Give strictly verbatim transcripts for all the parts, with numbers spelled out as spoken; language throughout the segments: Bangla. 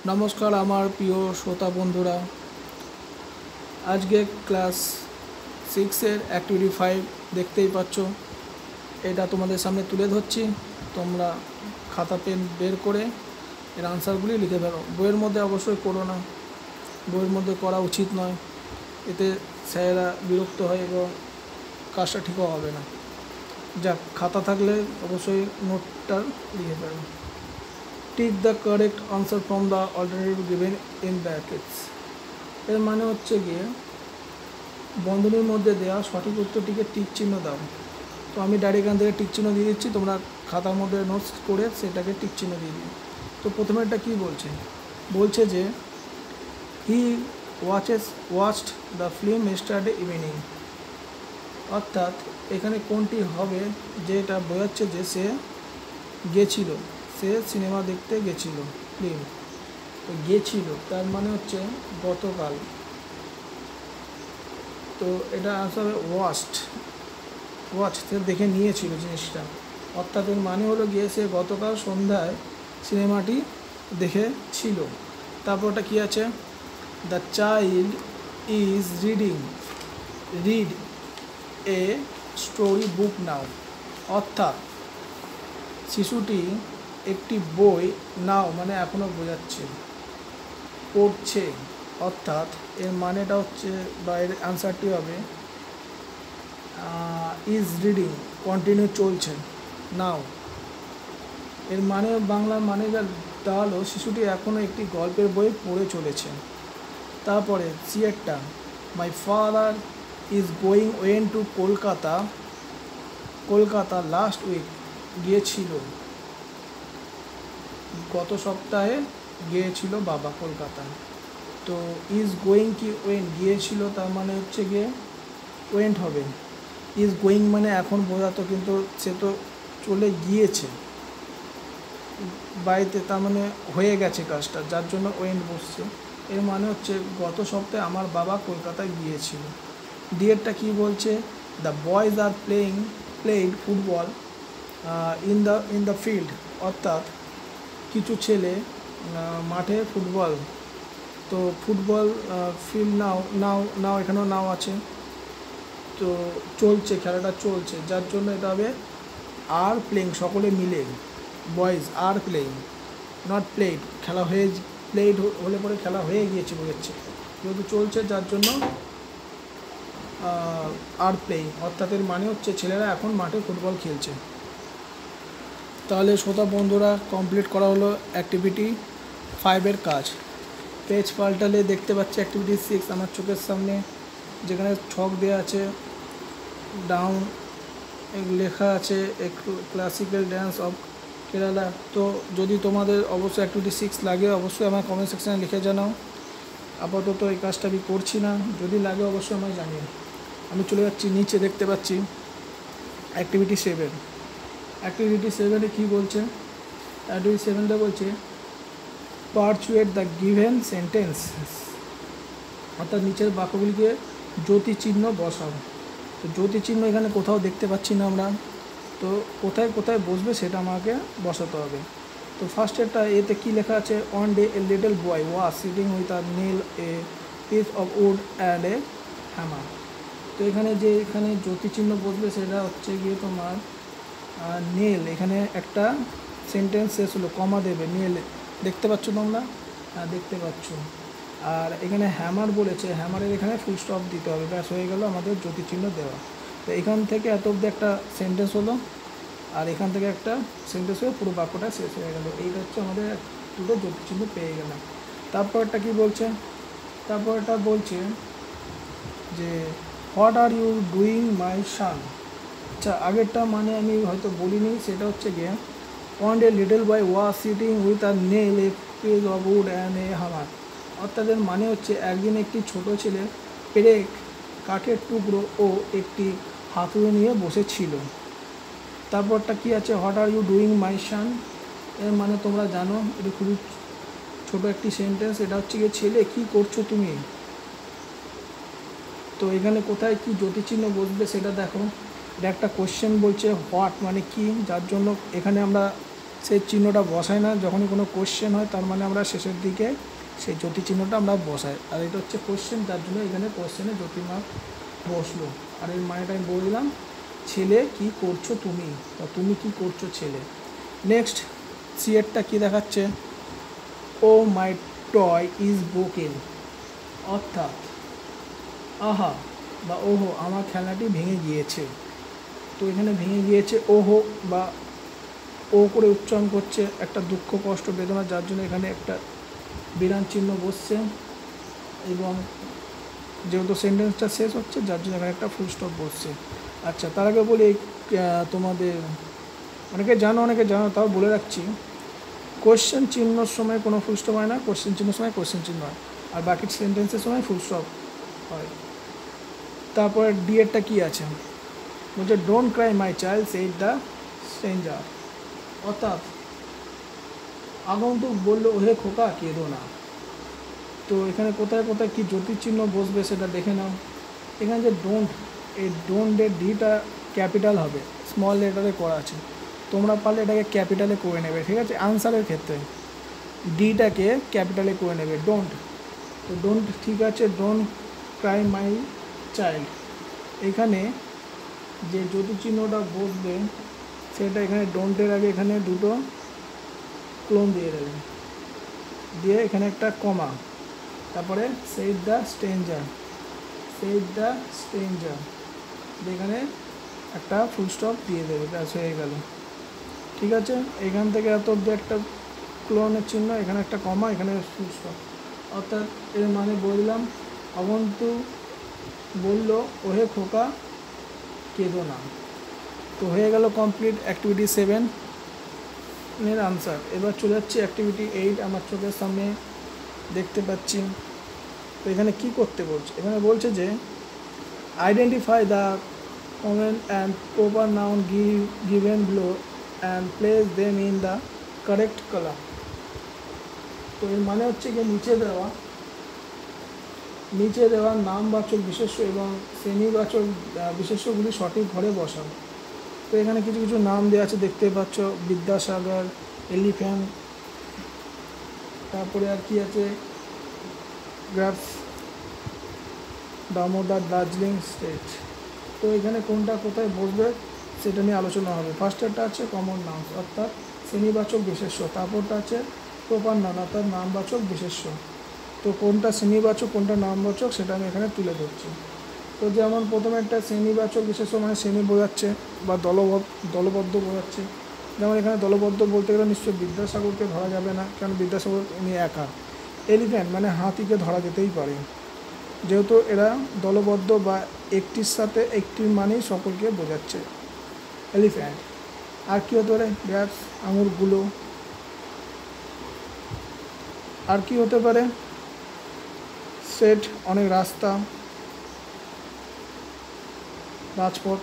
নমস্কার আমার প্রিয় শ্রোতা বন্ধুরা, আজকে ক্লাস সিক্সের অ্যাক্টিভিটি ফাইভ দেখতেই পাচ্ছ। এটা তোমাদের সামনে তুলে ধরছি, তোমরা খাতা পেন বের করে এর আনসারগুলি লিখে ফেলো। বইয়ের মধ্যে অবশ্যই করো না, বইয়ের মধ্যে করা উচিত নয়, এতে স্যারেরা বিরক্ত হয় এবং কাজটা ঠিকও হবে না। যাক, খাতা থাকলে অবশ্যই নোটটা লিখে ফেলো। Tick the correct answer from the alternative given in brackets. এর মানে হচ্ছে গিয়ে বন্ধনীর মধ্যে দেওয়া সঠিক উত্তরটিকে টিক চিহ্ন দাও। তো আমি ডাইরেক্ট এখান থেকে টিক চিহ্ন দিয়ে দিচ্ছি, তোমরা খাতার মধ্যে নোটস করে সেটাকে টিক চিহ্ন দিয়ে দিও। তো প্রথমে এটা কী বলছে, বলছে যে he watches watched the film yesterday evening. অর্থাৎ এখানে কোনটি হবে, যে এটা বোঝাচ্ছে যে সে গেছিল, সে সিনেমা দেখতে গেছিল, ফিল্ম তো গিয়েছিল, তার মানে হচ্ছে গতকাল। তো এটা আসলে ওয়াচড, ওয়াচ সে দেখে নিয়েছিল জিনিসটা, অর্থাৎ এর মানে হলো গিয়ে সে গতকাল সন্ধ্যায় সিনেমাটি দেখেছিল। তারপরটা কী আছে, the child is reading read a story book now. অর্থাৎ শিশুটি একটি বই নাও মানে এখনও বোঝাচ্ছে পড়ছে, অর্থাৎ এর মানেটা হচ্ছে বা এর অ্যান্সারটি হবে ইজ রিডিং কন্টিনিউ চলছে, নাও এর মানে বাংলার মানে যা দাঁড়ালো শিশুটি এখনও একটি গল্পের বই পড়ে চলেছে। তারপরে সিয়েরটা, my father is going when to Kolkata Kolkata last week. গিয়েছিল, গত সপ্তাহে গিয়েছিল বাবা কলকাতায়। তো ইজ গোয়িং কি ওয়েন, গিয়েছিল তার মানে হচ্ছে গিয়ে ওয়েন্ট হবে। ইজ গোয়িং মানে এখন বোঝাতো, কিন্তু সে তো চলে গিয়েছে বাড়িতে, তার মানে হয়ে গেছে কাজটা, যার জন্য ওয়েন্ট বসছে। এর মানে হচ্ছে গত সপ্তাহে আমার বাবা কলকাতায় গিয়েছিল। ডিএরটা কী বলছে, the boys are playing played football in the in the field. অর্থাৎ কিছু ছেলে মাঠে ফুটবল, তো ফুটবল ফিল্ড নাও নাও নাও এখানেও নাও আছে, তো চলছে, খেলাটা চলছে, যার জন্য এটা হবে আর প্লেইং, সকলে মিলে, boys are playing not played, খেলা হয়ে প্লেড হলে পরে খেলা হয়ে গিয়েছে বোঝাচ্ছে, যেহেতু চলছে যার জন্য আর প্লেইং, অর্থাৎ এর মানে হচ্ছে ছেলেরা এখন মাঠে ফুটবল খেলছে। তাহলে শ্রোতা বন্ধুরা, কমপ্লিট করা হলো অ্যাক্টিভিটি ফাইভের কাজ। পেজ পাল্টালে দেখতে পাচ্ছি অ্যাক্টিভিটি সিক্স আমার চোখের সামনে, যেখানে ছক দেওয়া আছে, ডাউন লেখা আছে একটু ক্লাসিক্যাল ড্যান্স অফ কেরালা। তো যদি তোমাদের অবশ্যই অ্যাক্টিভিটি সিক্স লাগে অবশ্যই আমার কমেন্ট সেকশানে লিখে জানাও। আপাতত এই কাজটা আমি করছি না, যদি লাগে অবশ্যই আমায় জানিও। আমি চলে যাচ্ছি নিচে, দেখতে পাচ্ছি অ্যাক্টিভিটি সেভেন। অ্যাক্টিভিটি সেভেনে কী বলছে, অ্যাক্টিভিটি সেভেনটা বলছে পারচুয়েট দ্য গিভেন সেন্টেন্স। অর্থাৎ নিচের বাক্যগুলিকে জ্যোতিচিহ্ন বসাও। তো জ্যোতিচিহ্ন এখানে কোথাও দেখতে পাচ্ছি না আমরা, তো কোথায় কোথায় বসবে সেটা আমাকে বসাতে হবে। তো ফার্স্ট একটা এতে কী লেখা আছে, one day a little boy was sitting with a nail a piece of wood and a hammer. তো এখানে যে এখানে জ্যোতিচিহ্ন বসবে সেটা হচ্ছে গিয়ে তোমার নেল, এখানে একটা সেন্টেন্স শেষ হলো, কমা দেবে, নেল দেখতে পাচ্ছ তোমরা, হ্যাঁ দেখতে পাচ্ছ। আর এখানে হ্যামার বলেছে, হ্যামারের এখানে ফুল স্টপ দিতে হবে, ব্যাস হয়ে গেল আমাদের জ্যোতিচিহ্ন দেওয়া। তো এখান থেকে এত অবধি একটা সেন্টেন্স হলো, আর এখান থেকে একটা সেন্টেন্স হয়ে পুরো বাক্যটা শেষ হয়ে গেল। এইটা হচ্ছে আমাদের দুটো জ্যোতিচিহ্ন পেয়ে গেলাম। তারপরটা কি বলছে, তারপরটা বলছে যে what are you doing my son. আচ্ছা, আগেরটা মানে আমি হয়তো বলিনি, সেটা হচ্ছে গিয়ে one day little boy was sitting with a nail a piece of wood and a hammer. অর্থাৎ এর মানে হচ্ছে একদিন একটি ছোট ছেলে পেরেক, কাঠের টুকরো ও একটি হাতুড়ি নিয়ে বসেছিল। তারপরটা কি আছে, what are you doing my son. এর মানে তোমরা জানো, এটা খুবই ছোটো একটি সেন্টেন্স, এটা হচ্ছে গিয়ে ছেলে কী করছো তুমি। তো এখানে কোথায় কি জ্যোতিচিহ্ন বসবে সেটা দেখো। এটা একটা কোশ্চেন বলছে, হোয়াট মানে কি, যার জন্য এখানে আমরা সেই চিহ্নটা বসাই না। যখনই কোনো কোশ্চেন হয় তার মানে আমরা শেষের দিকে সেই জ্যোতি চিহ্নটা আমরা বসাই। আর এটা হচ্ছে কোশ্চেন, যার জন্য এখানে কোশ্চেনে জ্যোতি মার্ক বসলো। আর এর মানেটা আমি বলে দিলাম, ছেলে কি করছো তুমি, বা তুমি কি করছো ছেলে। নেক্সট সিএরটা কী দেখাচ্ছে, oh my toy is broken, অর্থাৎ আহা বা ওহো আমার খেলনাটি ভেঙে গিয়েছে। তো এখানে ভেঙে গিয়েছে ওহো বা ও করে উচ্চারণ করছে, একটা দুঃখ কষ্ট বেদনা, যার জন্য এখানে একটা বিরাম চিহ্ন বসছে। এবং যেহেতু সেন্টেন্সটা শেষ হচ্ছে যার জন্য এখানে একটা ফুল স্টপ বসছে। আচ্ছা, তার আগে বলি তোমাদের অনেকে জানো অনেকে জানো তাও বলে রাখছি, কোশ্চেন চিহ্নর সময় কোনো ফুল স্টপ হয় না, কোশ্চেন চিহ্নের সময় কোশ্চেন চিহ্ন হয়, আর বাকি সেন্টেন্সের সময় ফুল স্টপ হয়। তারপরে ডিএরটা কী আছে, বলছে don't cry my child said the stranger, অর্থাৎ আগন্তুক বললো ওহে খোকা কেঁদো না। তো এখানে কোথায় কোথায় কী জ্যোতিচিহ্ন বসবে সেটা দেখে নাও। এখানে যে ডোন্ট, এই ডোন্টের ডিটা ক্যাপিটাল হবে, স্মল লেটারে করা আছে, তোমরা পারলে এটাকে ক্যাপিটালে করে নেবে, ঠিক আছে। আনসারের ক্ষেত্রে ডিটাকে ক্যাপিটালে করে নেবে, ডোন্ট। তো ডোন্ট ঠিক আছে, ডোন্ট ক্রাই মাই চাইল্ড, এখানে যে জ্যোতিচিহ্নটা বসবে সেটা এখানে ডোন্টের আগে এখানে দুটো ক্লোন দিয়ে দেবে, দিয়ে এখানে একটা কমা, তারপরে said the stranger, said the stranger, এখানে একটা ফুল স্টপ দিয়ে দেবে, ব্যাস হয়ে গেল, ঠিক আছে। এখান থেকে এত অব্দি একটা ক্লোনের চিহ্ন, এখানে একটা কমা, এখানে ফুল স্টপ, অর্থাৎ এর মানে বললাম অবন্তু বলল ওহে খোকা কেঁদো না। তো হয়ে গেল কমপ্লিট অ্যাক্টিভিটি সেভেন এর আনসার। এবার চলে যাচ্ছে অ্যাক্টিভিটি এইট, আমার চোখের সামনে দেখতে পাচ্ছি। তো এখানে কি করতে বলছে, এখানে বলছে যে identify the common and proper noun give given below and place them in the correct colour. তো এর মানে হচ্ছে কি, নিচে দেওয়া নিচে দেওয়া নামবাচক বিশেষ্য এবং শ্রেণীবাচক বিশেষ্যগুলি সঠিক ঘরে বসানো। তো এখানে কিছু কিছু নাম দেওয়া আছে দেখতে পাচ্ছ, বিদ্যাসাগর, এলিফ্যান্ট, তারপরে আর কি আছে গ্রাফস, দামোদর, দার্জিলিং স্টেট। তো এখানে কোনটা কোথায় বসবে সেটা নিয়ে আলোচনা হবে। ফার্স্টেরটা আছে কমন নাউন অর্থাৎ শ্রেণীবাচক বিশেষ্য, তারপরটা আছে প্রপার নাউন অর্থাৎ নামবাচক বিশেষ্য। তো কোনটা শ্রেণীবাচক কোনটা নামবাচক সেটা আমি এখানে তুলে ধরছি। তো যেমন প্রথমে একটা শ্রেণীবাচক বিশেষ্য মানে শ্রেণী বোঝাচ্ছে বা দলবদ্ধ দলবদ্ধ বোঝাচ্ছে। যেমন এখানে দলবদ্ধ বলতে গেলে নিশ্চয়ই বিদ্যাসাগরকে ধরা যাবে না, কারণ বিদ্যাসাগর উনি একা। এলিফ্যান্ট মানে হাতিকে ধরা যেতেই পারে, যেহেতু এরা দলবদ্ধ বা একটির সাথে একটির মানেই সকলকে বোঝাচ্ছে এলিফ্যান্ট। আর কী হতে পারে, গ্র্যাপস আঙুরগুলো। আর কি হতে পারে, সেট অনেক রাস্তা, রাজপথ।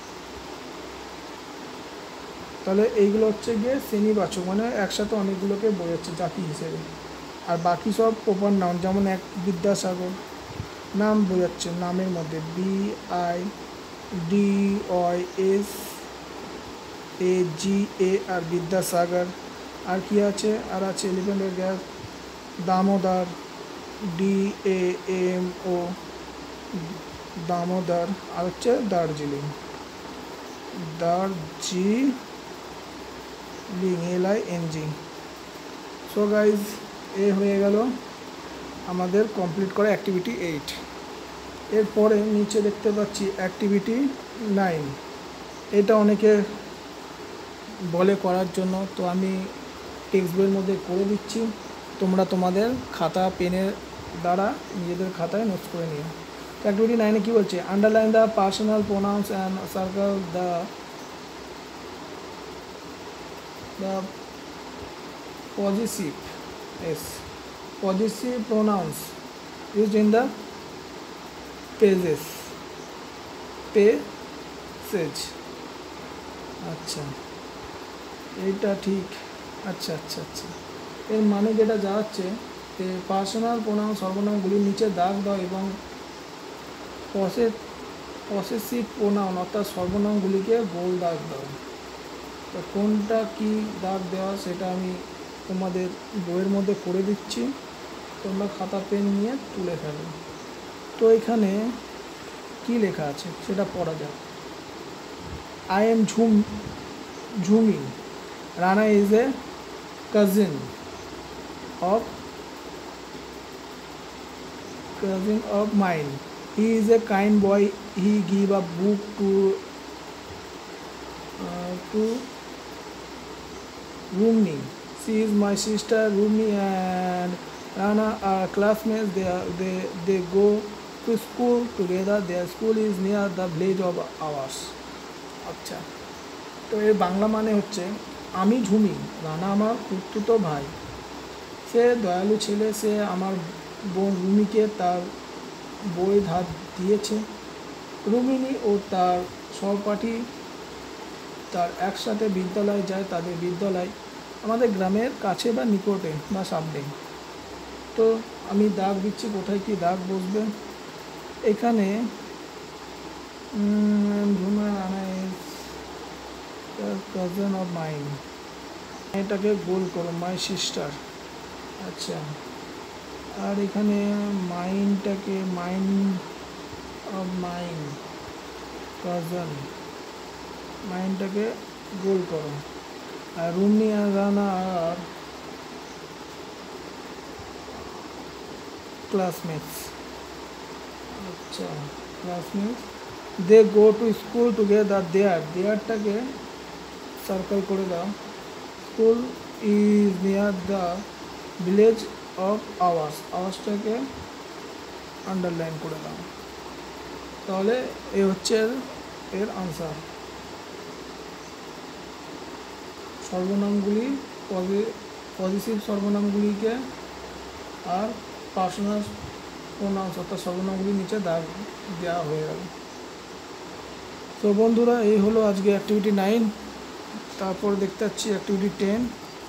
তাহলে এইগুলো হচ্ছে গিয়ে শ্রেণীবাচক মানে একসাথে অনেকগুলোকে বোঝাচ্ছে জাতি হিসেবে। আর বাকি সব প্রপার নাউন, যেমন এক বিদ্যাসাগর নাম বোঝাচ্ছে, নামের মধ্যে B I D Y S A G A R Vidyasagar. আর কি আছে, আর আছে এলিফ্যান্টের গ্যাস, Damodar D A M O Damodar. আর হচ্ছে Darjeeling, Darjeeling L I N G. So guys এ হয়ে গেল আমাদের কমপ্লিট করা অ্যাক্টিভিটি এইট। এরপরে নিচে দেখতে পাচ্ছি অ্যাক্টিভিটি নাইন। এটা অনেকে বলে করার জন্য, তো আমি টেক্সট বইয়ের মধ্যে করে দিচ্ছি, তোমরা তোমাদের খাতা পেনের দ্বারা নিজেদের খাতায় নোটস করে নিও। তো অ্যাক্টিভিটি নাইনে কী বলছে, underline the personal pronouns and circle the the positive S positive pronouns used in the pages passage. আচ্ছা এইটা ঠিক, আচ্ছা আচ্ছা আচ্ছা এর মানে যেটা যাচ্ছে যে পার্সোনাল প্রোনাউন সর্বনামগুলির নিচে দাগ দাও এবং পসে পসেসিভ প্রোনাউন অর্থাৎ সর্বনামগুলিকে গোল দাগ দাও। তো কোনটা কি দাগ দেওয়া সেটা আমি তোমাদের বইয়ের মধ্যে করে দিচ্ছি, তোমরা খাতা পেন নিয়ে তুলে ফেলো। তো এখানে কি লেখা আছে সেটা পড়া যাক। I am Jhum Jhumi, Rana is a cousin of cousin of mine. He is a kind boy. He give a book to uh, to Rumi. She is my sister. Rumi and Rana are classmates. They are, they they go to school together. Their school is near the village of ours. আচ্ছা, তো এর বাংলা মানে হচ্ছে আমি ঝুমি, রানা আমার খুড়তুতো ভাই, সে দয়ালু ছেলে, সে আমার বোন রুমিকে তার বই ধার দিয়েছে। রুমিনী ও তার সহপাঠী তার একসাথে বিদ্যালয়ে যায়, তাদের বিদ্যালয় আমাদের গ্রামের কাছে বা নিকটে বা সামনে। তো আমি দাগ দিচ্ছি কোথায় কি দাগ বসবে। এখানে কাজিন অফ মাইন, এটাকে গোল করো, মাই সিস্টার। আচ্ছা, আর এখানে মাইনটাকে মাইন্ড অফ মাইন কাজন, মাইনটাকে গোল করো। আর রুমি আর রানা আর ক্লাসমেটস। আচ্ছা, classmates, they go to school together. There, দেয়ারটাকে সার্কেল করে দাও। School is near the village of ours, আওয়ার্সটাকে আন্ডারলাইন করে দাও। তাহলে এ হচ্ছে এর আনসার। সর্বনামগুলি পজিটিভ সর্বনামগুলিকে আর পার্সোনাল প্রোনাউন্স অর্থাৎ সর্বনামগুলির নিচে দাগ দেওয়া হয়ে গেল। তো বন্ধুরা, এই হলো আজকে অ্যাক্টিভিটি নাইন। তারপর দেখতে পাচ্ছি অ্যাক্টিভিটি টেন।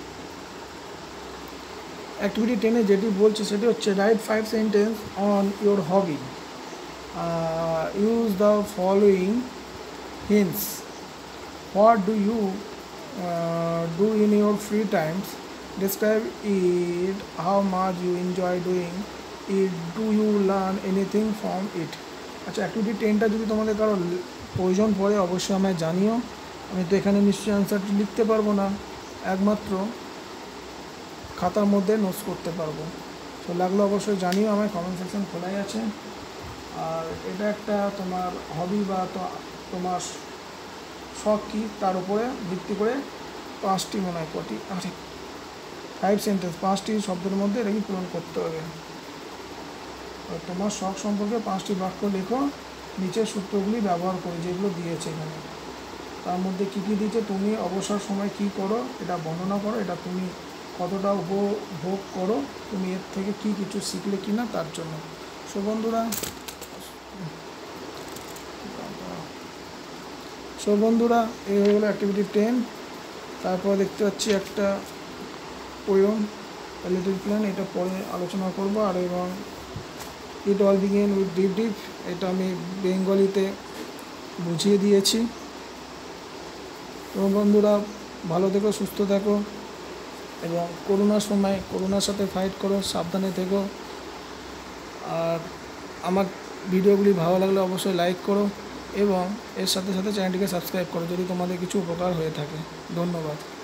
অ্যাক্টিভিটি টেনে যেটি বলছে সেটি হচ্ছে write five sentence on your hobby, use the following hints. What do you do in your free times, describe it, how much you enjoy doing it, do you learn anything from it. আচ্ছা, অ্যাক্টিভিটি টেনটা যদি তোমাদের কারো প্রয়োজন পড়ে অবশ্যই আমায় জানিও। আমি তো এখানে নিশ্চয়ই অ্যান্সারটি লিখতে পারবো না, একমাত্র খাতার মধ্যে নোটস করতে পারবো। তো লাগলো অবশ্যই জানিও, আমার কমেন্ট সেকশন খোলাই আছে। আর এটা একটা তোমার হবি বা তোমার শখ কী তার উপরে ভিত্তি করে পাঁচটি মনে হয় কটি আরে ফাইভ সেন্টেন্স পাঁচটি শব্দের মধ্যে এটাকে পূরণ করতে হবে। তোমার শখ সম্পর্কে পাঁচটি বাক্য লেখো, নিচের সূত্রগুলি ব্যবহার করে যেগুলো দিয়েছে এখানে। তার মধ্যে কী কী দিয়েছে, তুমি অবসর সময় কী করো এটা বর্ণনা করো, এটা তুমি কতটা উপভোগ করো, তুমি এর থেকে কী কিছু শিখলে কি না তার জন্য। সো বন্ধুরা সো বন্ধুরা এই হয়ে গেলো অ্যাক্টিভিটি টেন। তারপর দেখতে পাচ্ছি একটা পোয়েম, লিটল প্ল্যান, এটা পরে আলোচনা করব। আর এবং it all begin with deep deep, এটা আমি বেঙ্গলিতে বুঝিয়ে দিয়েছি। তো বন্ধুরা ভালো থেকো, সুস্থ থাকো এবং করোনার সময় করোনার সাথে ফাইট করো, সাবধানে থেকো। আর আমার ভিডিওগুলি ভালো লাগলে অবশ্যই লাইক করো এবং এর সাথে সাথে চ্যানেলটিকে সাবস্ক্রাইব করো যদি তোমাদের কিছু উপকার হয়ে থাকে। ধন্যবাদ।